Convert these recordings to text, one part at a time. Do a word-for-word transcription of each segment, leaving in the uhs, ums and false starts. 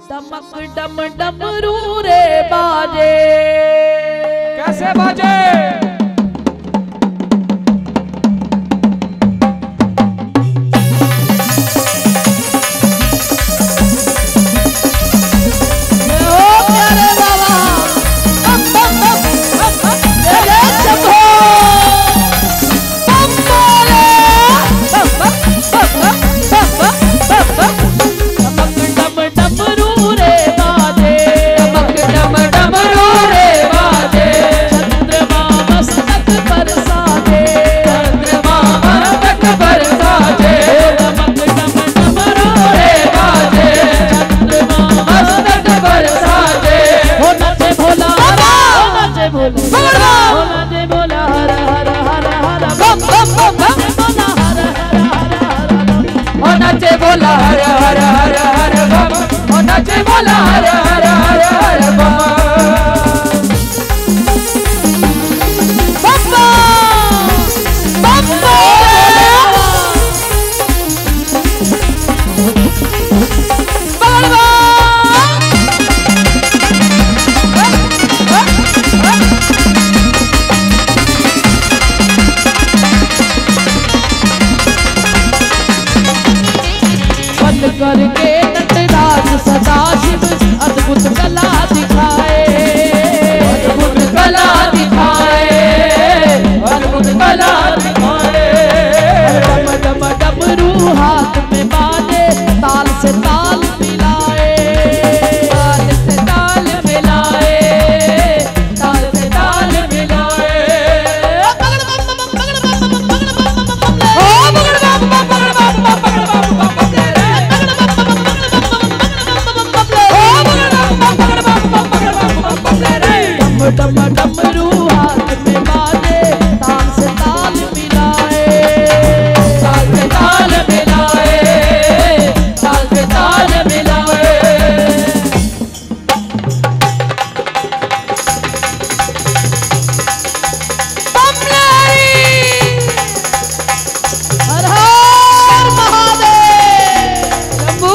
डमक डम डमरू रे बाजे। कैसे बाजे? नाचे बोला हर हर हर हर बम, ओ नाचे बोला हर हर हर हर बम। बम्बा बम्बा करके नटराज सदाशिव अद्भुत कला दिखाए, अद्भुत कला दिखाए, अद्भुत कला दिखाए। डम डम डमरू हाथ में बाजे, ताल से ताल मिलाए, ताल से ताल मिलाए, ताल से ताल मिलाए। डम डमरू हाथ में बाजे, ताल से ताल मिलाए, ताल से ताल मिलाए, ताल से ताल मिलाए। हर हर महादेव शंभू।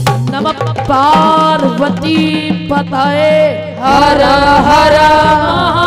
पार्वती पताए हर हर